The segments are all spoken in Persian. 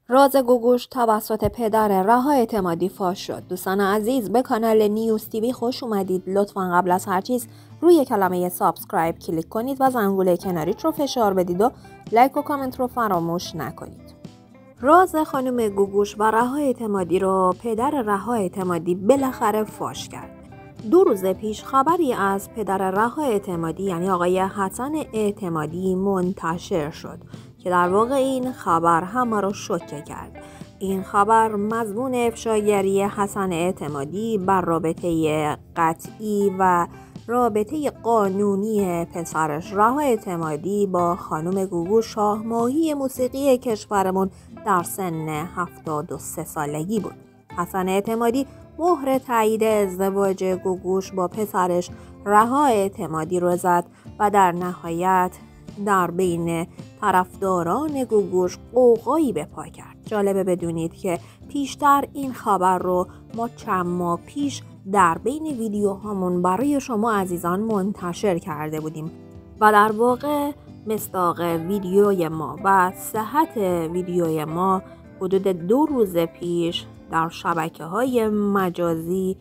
راز گوگوش توسط پدر رها اعتمادی فاش شد. دوستان عزیز، به کانال نیوز تیوی خوش اومدید. لطفاً قبل از هر چیز روی کلمه سابسکرایب کلیک کنید و زنگوله کناریت رو فشار بدید و لایک و کامنت رو فراموش نکنید. راز خانم گوگوش و رها اعتمادی رو پدر رها اعتمادی بالاخره فاش کرد. 2 روز پیش خبری از پدر رها اعتمادی یعنی آقای حسن اعتمادی منتشر شد که در واقع این خبر همه رو شوکه کرد. این خبر مضمون افشاگری حسن اعتمادی بر رابطه قطعی و رابطه قانونی پسرش رها اعتمادی با خانم گوگوش شاهماهی موسیقی کشورمون در سن 73 سالگی بود. حسن اعتمادی مهر تایید ازدواج گوگوش با پسرش رها اعتمادی رو زد و در نهایت در بین طرفداران گوگوش غوغایی به پا کرد. جالبه بدونید که پیشتر این خبر رو ما چند ماه پیش در بین ویدیوهامون برای شما عزیزان منتشر کرده بودیم و در واقع مصداق ویدیوی ما و صحت ویدیوی ما حدود 2 روز پیش در شبکه‌های مجازی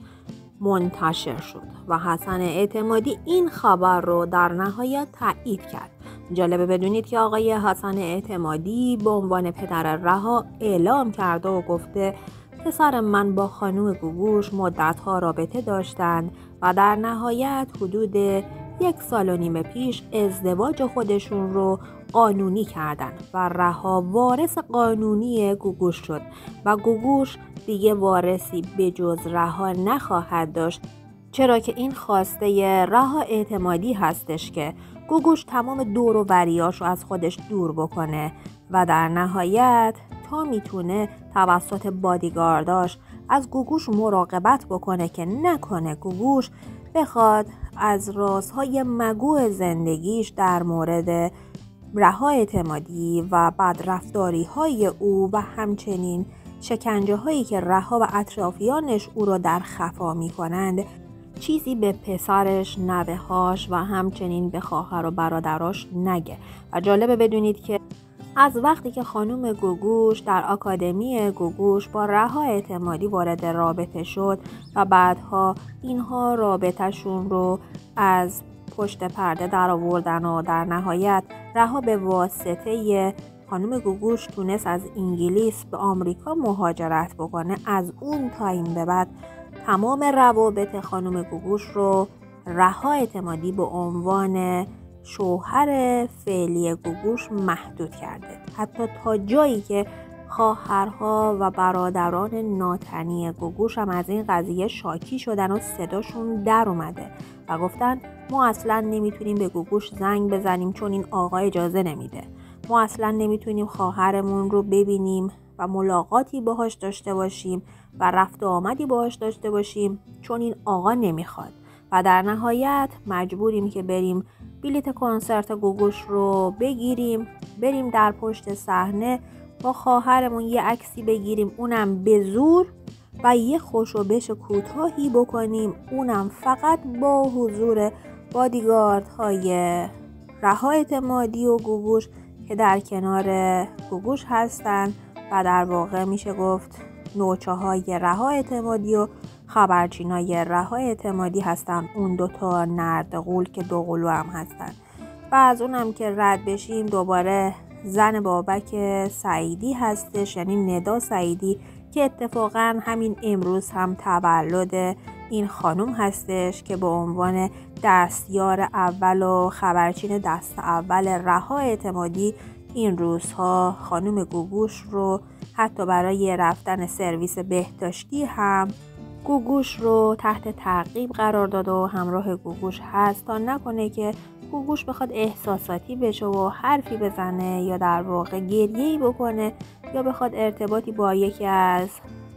منتشر شد و حسن اعتمادی این خبر رو در نهایت تایید کرد. جالبه بدونید که آقای حسن اعتمادی به عنوان پدر رها اعلام کرده و گفته پسر من با خانم گوگوش مدت‌ها رابطه داشتند و در نهایت حدود 1.5 سال پیش ازدواج خودشون رو قانونی کردن و رها وارث قانونی گوگوش شد و گوگوش دیگه وارثی به جز رها نخواهد داشت، چرا که این خواسته رها اعتمادی هستش که گوگوش تمام دور و بریاش رو از خودش دور بکنه و در نهایت تا میتونه توسط بادیگارداش از گوگوش مراقبت بکنه که نکنه گوگوش بخواد از رازهای مگو زندگیش در مورد رها اعتمادی و بدرفتاری های او و همچنین شکنجه هایی که رها و اطرافیانش او را در خفا می کنند چیزی به پسرش، نوه‌هاش و همچنین به خواهر و برادراش نگه. و جالبه بدونید که از وقتی که خانم گوگوش در آکادمی گوگوش با رها اعتمادی وارد رابطه شد و بعدها اینها رابطهشون رو از پشت پرده در آوردن و در نهایت رها به واسطه خانم گوگوش تونست از انگلیس به آمریکا مهاجرت بکنه، از اون تایم به بعد تمام روابط خانم گوگوش رو رها اعتمادی به عنوان شوهر فعلی گوگوش محدود کرده، حتی تا جایی که خواهرها و برادران ناتنی گوگوش هم از این قضیه شاکی شدن و صداشون در اومده و گفتن ما اصلا نمیتونیم به گوگوش زنگ بزنیم چون این آقا اجازه نمیده، ما اصلا نمیتونیم خواهرمون رو ببینیم و ملاقاتی باهاش داشته باشیم و رفت و آمدی باهاش داشته باشیم چون این آقا نمیخواد و در نهایت مجبوریم که بریم بلیت کنسرت گوگوش رو بگیریم، بریم در پشت صحنه با خواهرمون یه عکسی بگیریم، اونم به زور و یه خوشوبش کوتاهی بکنیم، اونم فقط با حضور بادیگاردهای رها اعتمادی و گوگوش که در کنار گوگوش هستن و در واقع میشه گفت نوچه های رها اعتمادی و خبرچینای رها اعتمادی هستن، اون 2 نردغول که 2 قلو هم هستن. و از اونم که رد بشیم دوباره زن بابک سعیدی هستش، یعنی ندا سعیدی که اتفاقا همین امروز هم تولد این خانم هستش که به عنوان دستیار اول و خبرچین دست اول رها اعتمادی این روزها خانم گوگوش رو حتی برای رفتن سرویس بهداشتی هم گوگوش رو تحت تعقیب قرار داد و همراه گوگوش هست تا نکنه که گوگوش بخواد احساساتی بشه و حرفی بزنه یا در واقع گریه‌ای بکنه یا بخواد ارتباطی با یکی از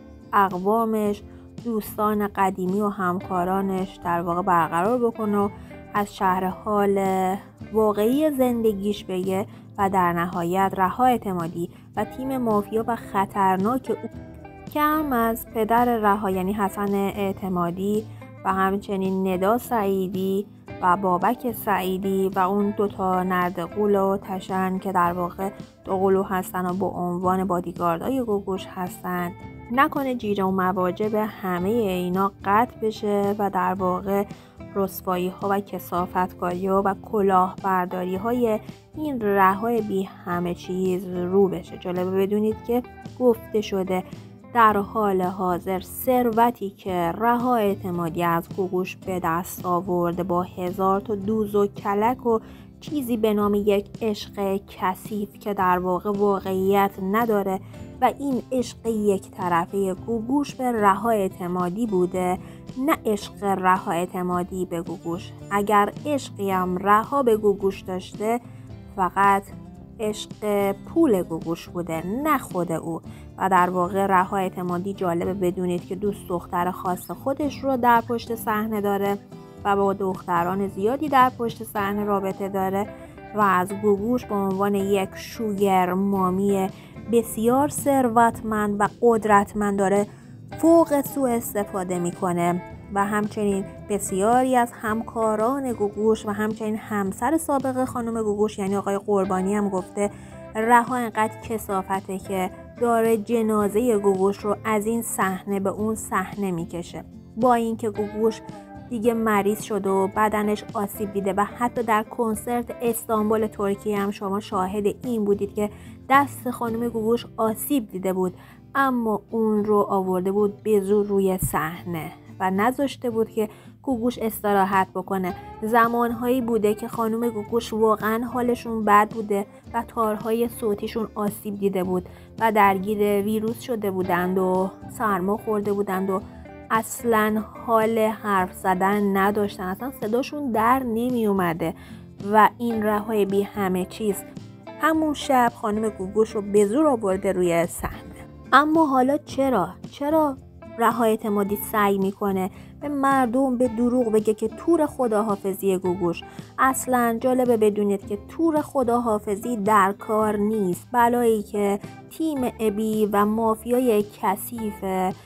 اقوامش، دوستان قدیمی و همکارانش در واقع برقرار بکنه و از شرح حال واقعی زندگیش بگه و در نهایت رها اعتمادی و تیم مافیا و خطرناک او که هم از پدر رها یعنی حسن اعتمادی و همچنین ندا سعیدی و بابک سعیدی و اون دوتا نردقول و تشن که در واقع دوقلو هستن و با عنوان بادیگاردای گوگوش هستن، نکنه جیره و مواجب همه اینا قطع بشه و در واقع رسوایی ها و کثافتکاری ها و کلاهبرداری های این رهای بی همه چیز رو بشه. جالبه بدونید که گفته شده در حال حاضر ثروتی که رها اعتمادی از گوگوش به دست آورده با 1000 تا دوز و کلک و چیزی به نام یک عشق کثیف که در واقع واقعیت نداره و این عشق یک طرفه گوگوش به رها اعتمادی بوده، نه عشق رها اعتمادی به گوگوش. اگر عشقی هم رها به گوگوش داشته فقط عشق پول گوگوش بوده، نه خود او. و در واقع رها اعتمادی جالبه بدونید که دوست دختر خاص خودش رو در پشت صحنه داره و با دختران زیادی در پشت صحنه رابطه داره و از گوگوش به عنوان یک شوگر مامی بسیار ثروتمند و قدرتمند داره فوق سوء استفاده میکنه و همچنین بسیاری از همکاران گوگوش و همچنین همسر سابق خانم گوگوش یعنی آقای قربانی هم گفته رها انقدر کثافته که داره جنازه گوگوش رو از این صحنه به اون صحنه میکشه. با اینکه گوگوش دیگه مریض شده و بدنش آسیب دیده و حتی در کنسرت استانبول ترکیه هم شما شاهد این بودید که دست خانم گوگوش آسیب دیده بود، اما اون رو آورده بود به زور روی صحنه و نذاشته بود که گوگوش استراحت بکنه. زمانهایی بوده که خانم گوگوش واقعا حالشون بد بوده و تارهای صوتیشون آسیب دیده بود و درگیر ویروس شده بودند و سرما خورده بودند و اصلا حال حرف زدن نداشتن، اصلا صداشون در نمی اومده و این رهای بی همه چیز همون شب خانم گوگوش رو به زور آورده روی صحنه. اما حالا چرا رها اعتمادی سعی میکنه به مردم به دروغ بگه که تور خداحافظی گوگوش؟ اصلا جالبه بدونید که تور خداحافظی در کار نیست، بلایی که تیم ابی و مافیای کثیف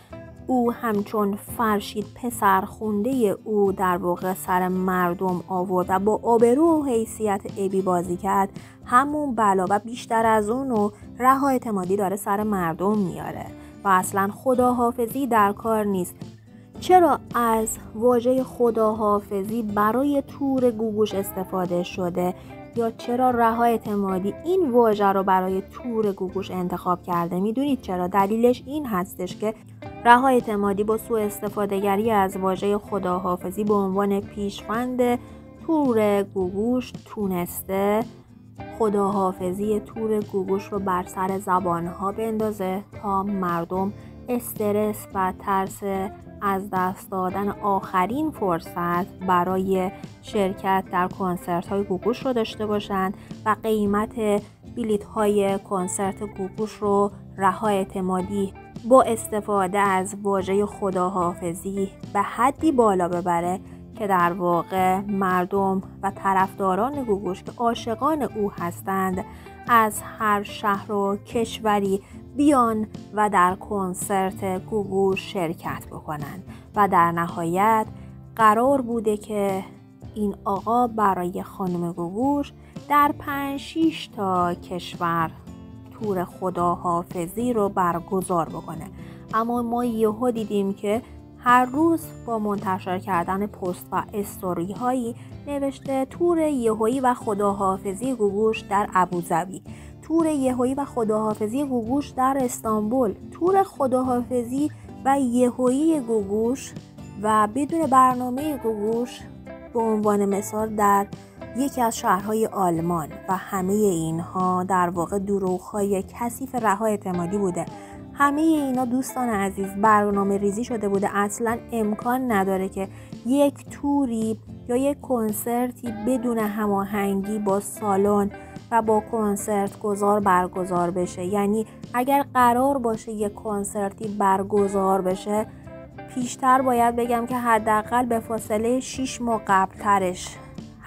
او همچون فرشید پسرخونده او در واقع سر مردم آورد و با آبرو و حیثیت ابی بازی کرد، همون بلا و بیشتر از اونو رها اعتمادی داره سر مردم میاره و اصلا خداحافظی در کار نیست. چرا از واژه خداحافظی برای تور گوگوش استفاده شده یا چرا رها اعتمادی این واژه رو برای تور گوگوش انتخاب کرده؟ میدونید چرا؟ دلیلش این هستش که رها اعتمادی با سوء استفاده‌گری از واژه خداحافظی به عنوان پیشوند تور گوگوش تونسته خداحافظی تور گوگوش رو بر سر زبانها بندازه تا مردم استرس و ترس از دست دادن آخرین فرصت برای شرکت در کنسرت های گوگوش رو داشته باشند و قیمت بلیط های کنسرت گوگوش رو رها اعتمادی با استفاده از واژه خداحافظی به حدی بالا ببره که در واقع مردم و طرفداران گوگوش که عاشقان او هستند از هر شهر و کشوری بیان و در کنسرت گوگوش شرکت بکنند و در نهایت قرار بوده که این آقا برای خانم گوگوش در 5-6 تا کشور تور خداحافظی رو برگزار بکنه. اما ما یهو دیدیم که هر روز با منتشر کردن پست و استوری هایی نوشته تور یهویی و خداحافظی گوگوش در ابوظبی، تور یهویی و خداحافظی گوگوش در استانبول، تور خداحافظی و یهویی گوگوش و بدون برنامه گوگوش به عنوان مثال در یکی از شهرهای آلمان و همه اینها در واقع دروغ‌های کثیف رها اعتمادی بوده. همه اینا دوستان عزیز برنامه ریزی شده بوده. اصلا امکان نداره که یک توری یا یک کنسرتی بدون هماهنگی با سالن و با کنسرت گذار برگزار بشه. یعنی اگر قرار باشه یک کنسرتی برگزار بشه پیشتر باید بگم که حداقل به فاصله 6 ماه قبل ترش،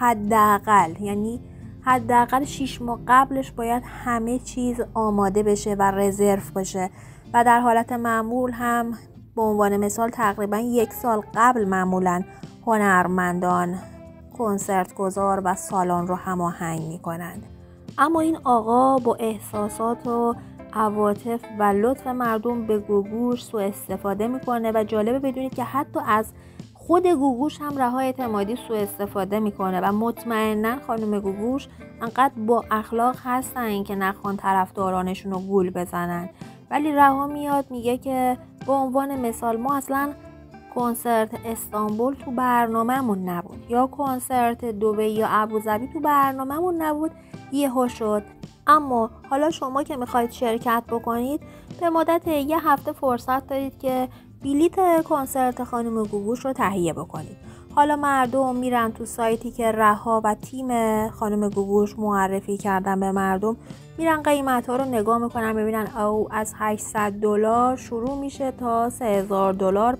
حداقل 6 ماه قبلش باید همه چیز آماده بشه و رزرو بشه و در حالت معمول هم به عنوان مثال تقریبا 1 سال قبل معمولا هنرمندان کنسرتگزار و سالن رو هماهنگ میکنند. اما این آقا با احساسات و عواطف و لطف مردم به گوگوش سوء استفاده میکنه و جالبه بدونید که حتی از خود گوگوش هم رها اعتمادی سوء استفاده میکنه و مطمئناً خانم گوگوش انقدر با اخلاق هستن که نخوان طرفدارانشون رو گول بزنن. ولی رها میاد میگه که به عنوان مثال ما اصلا کنسرت استانبول تو برنامه‌مون نبود یا کنسرت دبی یا ابوظبی تو برنامه‌مون نبود، یهو شد. اما حالا شما که میخواید شرکت بکنید به مدت 1 هفته فرصت دارید که بلیت کنسرت خانم گوگوش رو تهیه بکنید. حالا مردم میرن تو سایتی که رها و تیم خانم گوگوش معرفی کردن به مردم، میرن قیمت ها رو نگاه میکنن، ببینن او از $800 شروع میشه تا $3000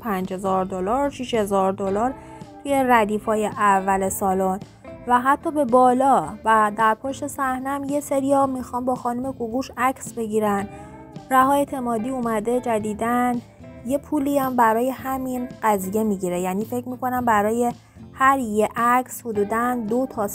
$5000 $6000 توی ردیفای اول سالن و حتی به بالا. و در پشت صحنه هم یه سریا میخوان با خانم گوگوش عکس بگیرن. رها اعتمادی اومده جدیدن یه پولی هم برای همین قضیه میگیره، یعنی فکر میکنم برای هر یه عکس حدوداً $2,000 تا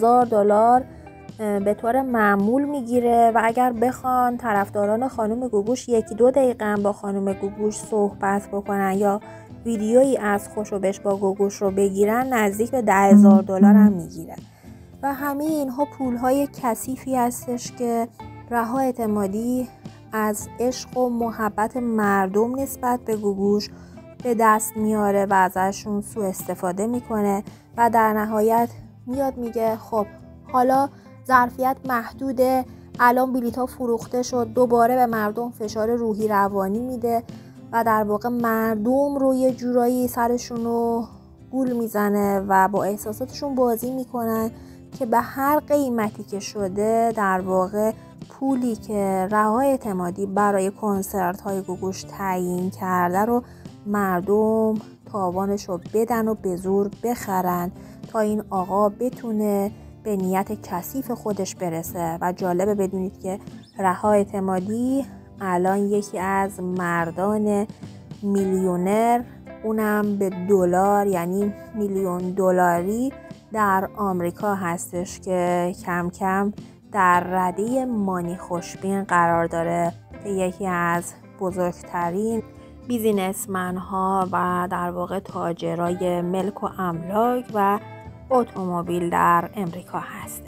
$3,000 به طور معمول میگیره. و اگر بخوان طرفداران خانم گوگوش 1-2 دقیقه با خانم گوگوش صحبت بکنن یا ویدیویی از خوشوبش با گوگوش رو بگیرن نزدیک به $10,000 هم میگیره. و همه اینها پولهای کثیفی هستش که رها اعتمادی از عشق و محبت مردم نسبت به گوگوش به دست میاره و ازشون سوء استفاده میکنه و در نهایت میاد میگه خب حالا ظرفیت محدوده، الان بلیط‌ها فروخته شد، دوباره به مردم فشار روحی روانی میده و در واقع مردم رو یه جورایی سرشون رو گول میزنه و با احساساتشون بازی میکنن که به هر قیمتی که شده در واقع پولی که رها اعتمادی برای کنسرت های گوگوش تعیین کرده رو مردم تاوانش رو بدن و به زور بخرن تا این آقا بتونه به نیت کثیف خودش برسه. و جالبه بدونید که رها اعتمادی الان یکی از مردان میلیونر، اونم به دلار یعنی $1,000,000 در آمریکا هستش که کم کم در رده مانی خوشبین قرار داره که یکی از بزرگترین بیزینسمن ها و در واقع تاجرای ملک و املاک و اتومبیل در امریکا هست.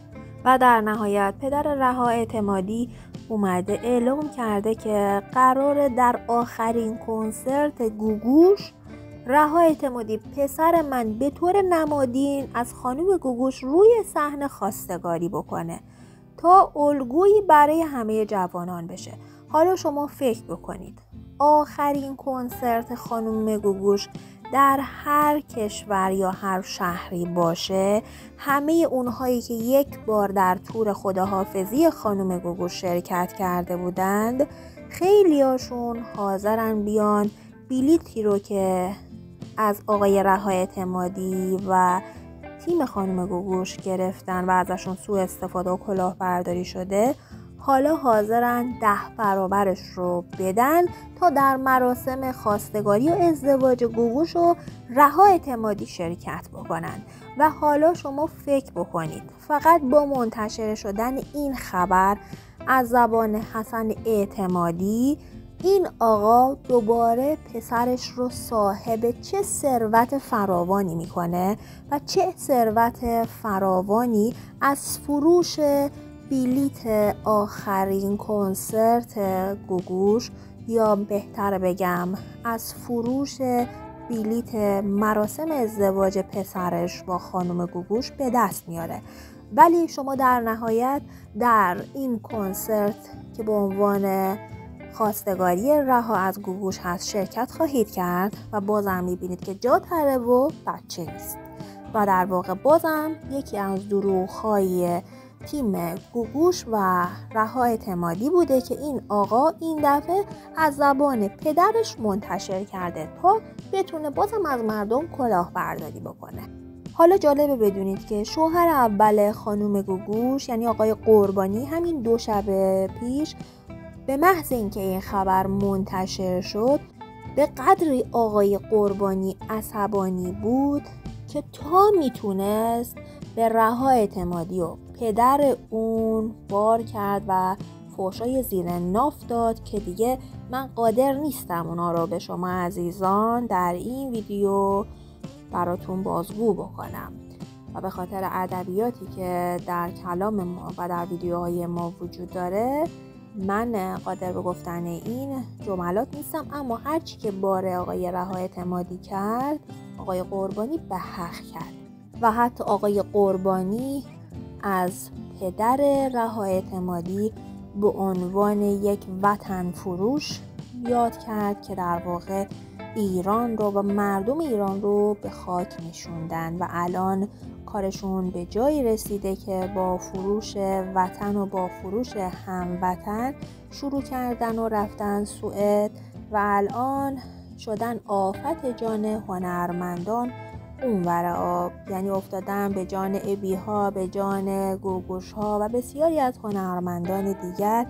و در نهایت پدر رها اعتمادی اومده اعلام کرده که قراره در آخرین کنسرت گوگوش رها اعتمادی پسر من به طور نمادین از خانم گوگوش روی صحنه خواستگاری بکنه تا الگویی برای همه جوانان بشه. حالا شما فکر بکنید آخرین کنسرت خانم گوگوش در هر کشور یا هر شهری باشه، همه اونهایی که یک بار در تور خداحافظی خانم گوگوش شرکت کرده بودند خیلی هاشون حاضرن بیان بلیتی رو که از آقای رها اعتمادی و تیم خانم گوگوش گرفتن و ازشون سوء استفاده و کلاهبرداری شده، حالا حاضرن 10 برابرش رو بدن تا در مراسم خواستگاری و ازدواج گوگوش و رها اعتمادی شرکت بکنن. و حالا شما فکر بکنید فقط با منتشر شدن این خبر از زبان حسن اعتمادی، این آقا دوباره پسرش رو صاحب چه ثروت فراوانی میکنه و چه ثروت فراوانی از فروش بلیت آخرین کنسرت گوگوش، یا بهتر بگم از فروش بلیت مراسم ازدواج پسرش با خانم گوگوش به دست میاره. ولی شما در نهایت در این کنسرت که به عنوان خواستگاری رها از گوگوش هست شرکت خواهید کرد و بازم میبینید که جا تره و بچه نیست و در واقع بازم یکی از دروغ‌های تیم گوگوش و رها اعتمادی بوده که این آقا این دفعه از زبان پدرش منتشر کرده تا بتونه بازم از مردم کلاهبرداری بکنه. حالا جالبه بدونید که شوهر اول خانم گوگوش یعنی آقای قربانی همین 2 شب پیش به محض اینکه این خبر منتشر شد به قدری آقای قربانی عصبانی بود که تا میتونست به رها اعتمادی و پدر اون بار کرد و فحشای زیر ناف داد که دیگه من قادر نیستم اونا رو به شما عزیزان در این ویدیو براتون بازگو بکنم و به خاطر ادبیاتی که در کلام ما و در ویدیوهای ما وجود داره من قادر به گفتن این جملات نیستم. اما هرچی که بار آقای رها اعتمادی کرد آقای قربانی به حق کرد و حتی آقای قربانی از پدر رها اعتمادی به عنوان یک وطن فروش یاد کرد که در واقع ایران رو و مردم ایران رو به خاک نشوندن و الان کارشون به جایی رسیده که با فروش وطن و با فروش هموطن شروع کردن و رفتن سوئد و الان شدن آفت جان هنرمندان اونور آب، یعنی افتادن به جان ابی ها، به جان گوگوش ها و بسیاری از هنرمندان دیگر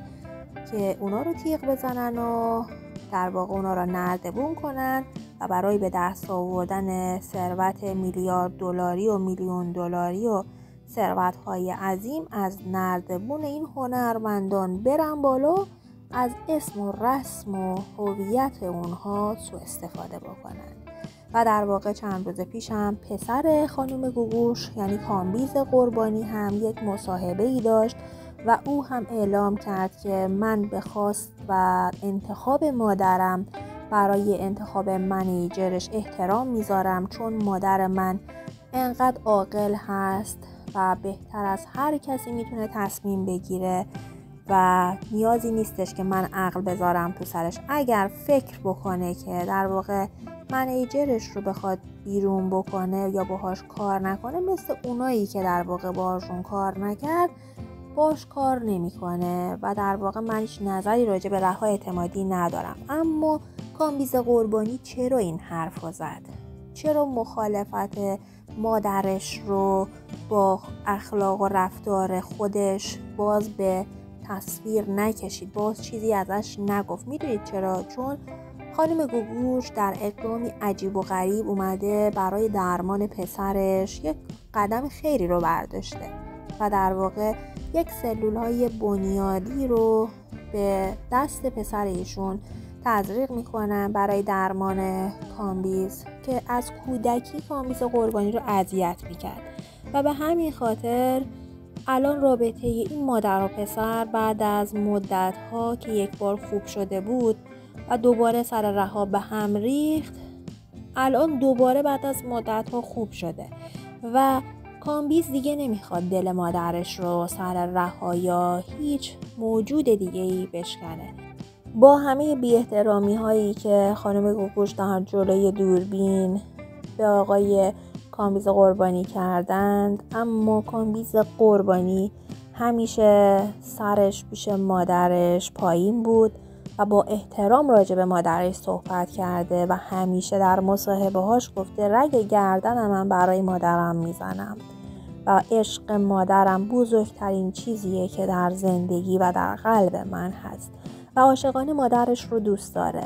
که اونا رو تیغ بزنن و در واقع اونا رو نردبون کنن و برای به دست آوردن ثروت میلیارد دلاری و میلیون دلاری و ثروت های عظیم از نردبون این هنرمندان برن بالا، از اسم و رسم و هویت اونها سوء استفاده بکنن. و در واقع چند روز پیش هم پسر خانم گوگوش یعنی کامبیز قربانی هم یک مصاحبه ای داشت و او هم اعلام کرد که من به خواست و انتخاب مادرم برای انتخاب منیجرش احترام میذارم، چون مادر من انقدر عاقل هست و بهتر از هر کسی میتونه تصمیم بگیره و نیازی نیستش که من عقل بذارم تو سرش. اگر فکر بکنه که در واقع منیجرش رو بخواد بیرون بکنه یا باهاش کار نکنه، مثل اونایی که در واقع باهاشون کار نکرد باش کار نمیکنه و در واقع من هیچ نظری راجع به رها اعتمادی ندارم. اما کامبیز قربانی چرا این حرفو زد؟ چرا مخالفت مادرش رو با اخلاق و رفتار خودش باز به تصویر نکشید، باز چیزی ازش نگفت؟ میدونید چرا؟ چون خانم گوگوش در اقدامی عجیب و غریب اومده برای درمان پسرش یک قدم خیری رو برداشته و در واقع یک سلول‌های بنیادی رو به دست پسر ایشون تزریق میکنن برای درمان کامبیز که از کودکی کامبیز قربانی رو اذیت میکرد و به همین خاطر الان رابطه این مادر و پسر بعد از مدت‌ها که یک بار خوب شده بود و دوباره سر رها به هم ریخت، الان دوباره بعد از مدت‌ها خوب شده و کامبیز دیگه نمیخواد دل مادرش رو سر رها یا هیچ موجود دیگه‌ای بشکنه. با همه بی احترامی هایی که خانم گوگوش در جلوی دوربین به آقای کامبیز قربانی کردند، اما کامبیز قربانی همیشه سرش پیش مادرش پایین بود و با احترام راجع به مادرش صحبت کرده و همیشه در مصاحبه هاش گفته رگ گردنم من برای مادرم میزنم و عشق مادرم بزرگترین چیزیه که در زندگی و در قلب من هست و عاشقانه مادرش رو دوست داره.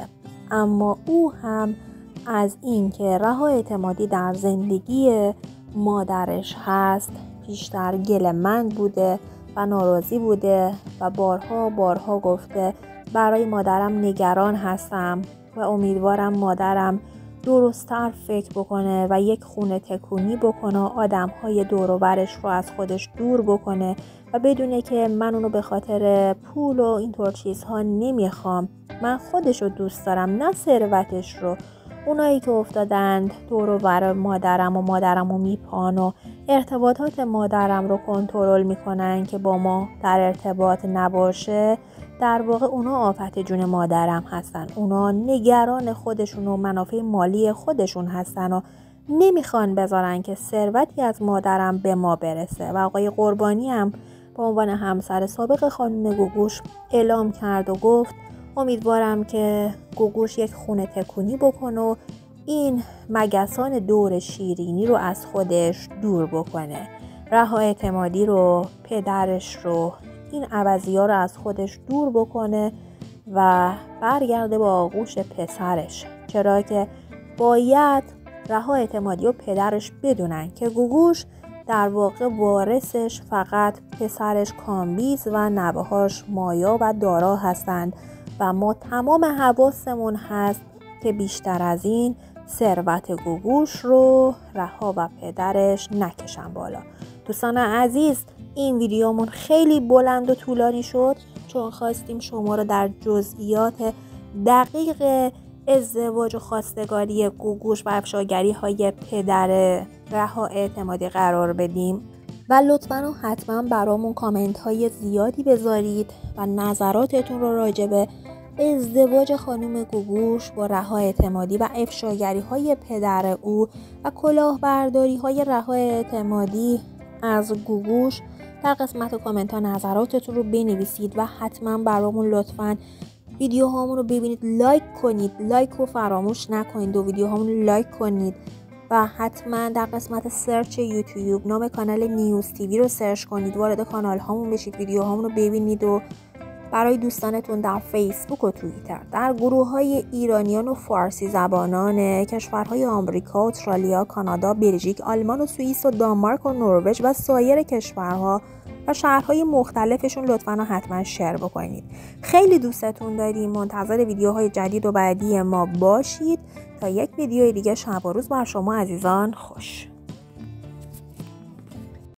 اما او هم از این که رها اعتمادی در زندگی مادرش هست بیشتر گله‌مند بوده و ناراضی بوده و بارها گفته برای مادرم نگران هستم و امیدوارم مادرم درست‌تر فکر بکنه و یک خونه تکونی بکنه، آدم‌های دور و برش رو از خودش دور بکنه و بدونه که من اونو به خاطر پول و اینطور چیزها نمیخوام، من خودش رو دوست دارم نه ثروتش رو. اونایی که افتادند دور و بر مادرم و مادرم رو میپان و ارتباطات مادرم رو کنترل میکنن که با ما در ارتباط نباشه، در واقع اونا آفت جون مادرم هستن. اونا نگران خودشون و منافع مالی خودشون هستن و نمیخوان بذارن که ثروتی از مادرم به ما برسه. و آقای قربانی هم به عنوان همسر سابق خانم گوگوش اعلام کرد و گفت امیدوارم که گوگوش یک خونه تکونی بکنه و این مگسان دور شیرینی رو از خودش دور بکنه، رها اعتمادی رو، پدرش رو، این عوضی‌ها رو از خودش دور بکنه و برگرده با آغوش پسرش، چرا که باید رها اعتمادی و پدرش بدونن که گوگوش در واقع وارثش فقط پسرش کامبیز و نوه‌هاش مایا و دارا هستند و ما تمام حواسمون هست که بیشتر از این ثروت گوگوش رو رها و پدرش نکشن بالا. دوستان عزیز، این ویدیومون خیلی بلند و طولانی شد چون خواستیم شما رو در جزئیات دقیق ازدواج و خواستگاری گوگوش و افشاگری های پدر رها اعتمادی قرار بدیم و لطفاً و حتما برامون کامنت های زیادی بذارید و نظراتتون رو راجع به ازدواج خانم گوگوش با رها اعتمادی و افشاگری های پدر او و کلاهبرداری های رها اعتمادی از گوگوش در قسمت کامنت ها نظراتتون رو بنویسید و حتما برامون لطفاً ویدیوهامون رو ببینید، لایک کنید، لایک رو فراموش نکنید و ویدیوهامون رو لایک کنید و حتما در قسمت سرچ یوتیوب نام کانال نیوز تیوی رو سرچ کنید، وارد کانال هامون بشید، ویدیوهامون رو ببینید و برای دوستانتون در فیسبوک و توییتر در گروه های ایرانیان و فارسی زبانان کشورهای آمریکا، استرالیا، کانادا، بلژیک، آلمان و سوئیس و دانمارک و نروژ و سایر کشورها و شهرهای مختلفشون لطفاً و حتما شیر بکنید. خیلی دوستتون داریم. منتظر ویدیوهای جدید و بعدی ما باشید. تا یک ویدیو دیگه، شب و روز بر شما عزیزان خوش.